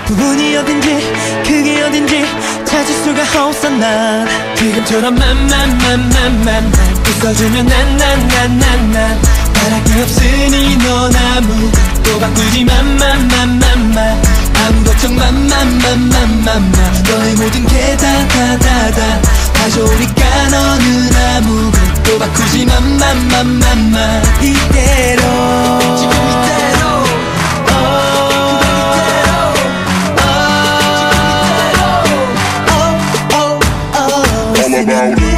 부분이 어딘지 그게 어딘지 찾을 수가 없어 난 지금처럼 만만만만만 웃어주면 난난난난난 바랄 게 없으니 넌 아무것도 바꾸지 만만만만만 아무 걱정 만만만만만만 너의 모든 게 다다다다 다 좋으니까 너는 아무것도 바꾸지 만만만만만 이대로 지금 이대로 all about it.